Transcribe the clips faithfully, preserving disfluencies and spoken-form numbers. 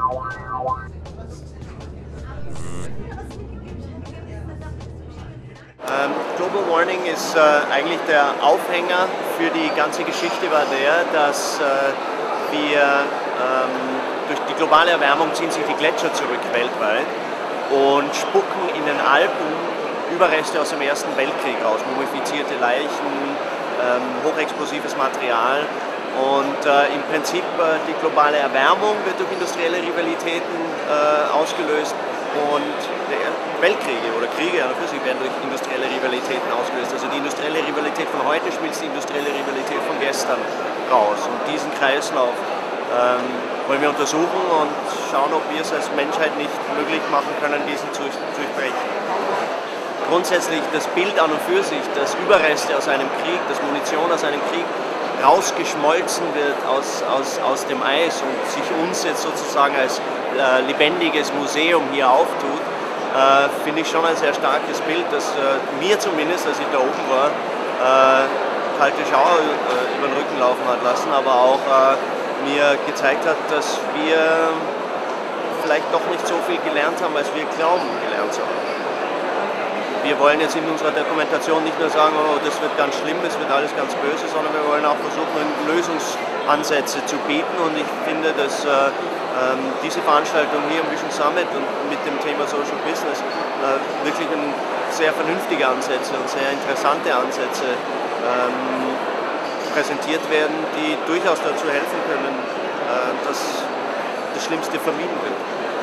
Ähm, Global Warning ist äh, eigentlich der Aufhänger für die ganze Geschichte war der, dass äh, wir ähm, durch die globale Erwärmung ziehen sich die Gletscher zurück weltweit und spucken in den Alpen Überreste aus dem Ersten Weltkrieg raus, mumifizierte Leichen, ähm, hochexplosives Material und äh, im Prinzip äh, die globale Erwärmung wird durch industrielle Rivalitäten äh, ausgelöst und der Weltkriege oder Kriege an und für sich werden durch industrielle Rivalitäten ausgelöst. Also die industrielle Rivalität von heute schmilzt die industrielle Rivalität von gestern raus und diesen Kreislauf ähm, wollen wir untersuchen und schauen, ob wir es als Menschheit nicht möglich machen können, diesen zu durchbrechen. Grundsätzlich das Bild an und für sich, dass Überreste aus einem Krieg, dass Munition aus einem Krieg rausgeschmolzen wird aus, aus, aus dem Eis und sich uns jetzt sozusagen als äh, lebendiges Museum hier auftut, äh, finde ich schon ein sehr starkes Bild, das äh, mir zumindest, als ich da oben war, äh, kalte Schauer äh, über den Rücken laufen hat lassen, aber auch äh, mir gezeigt hat, dass wir vielleicht doch nicht so viel gelernt haben, als wir glauben gelernt zu haben. Wir wollen jetzt in unserer Dokumentation nicht nur sagen, oh, das wird ganz schlimm, es wird alles ganz böse, sondern wir wollen auch versuchen, Lösungsansätze zu bieten. Und ich finde, dass äh, ähm, diese Veranstaltung hier im Vision Summit und mit dem Thema Social Business äh, wirklich ein sehr vernünftige Ansätze und sehr interessante Ansätze ähm, präsentiert werden, die durchaus dazu helfen können, äh, dass das Schlimmste vermieden wird.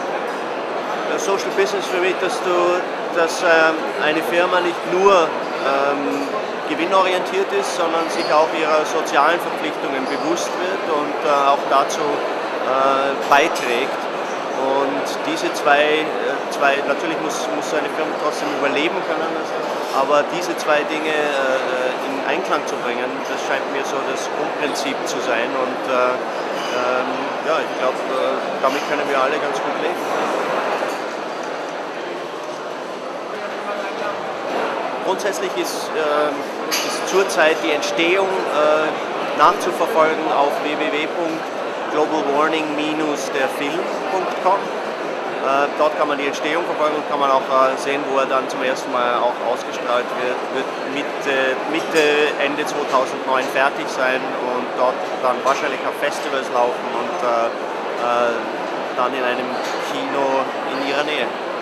Social Business für mich, dass, du, dass ähm, eine Firma nicht nur ähm, gewinnorientiert ist, sondern sich auch ihrer sozialen Verpflichtungen bewusst wird und äh, auch dazu äh, beiträgt. Und diese zwei, äh, zwei natürlich muss, muss eine Firma trotzdem überleben können, aber diese zwei Dinge äh, in Einklang zu bringen, das scheint mir so das Grundprinzip zu sein. Und äh, ähm, ja, ich glaube, äh, damit können wir alle ganz gut leben. Grundsätzlich ist, äh, ist zurzeit die Entstehung äh, nachzuverfolgen auf w w w punkt global warning dash der film punkt com. Äh, dort kann man die Entstehung verfolgen und kann man auch äh, sehen, wo er dann zum ersten Mal auch ausgestrahlt wird. Wird Mitte, Mitte, Ende zweitausendneun fertig sein und dort dann wahrscheinlich auf Festivals laufen und äh, äh, dann in einem Kino in ihrer Nähe.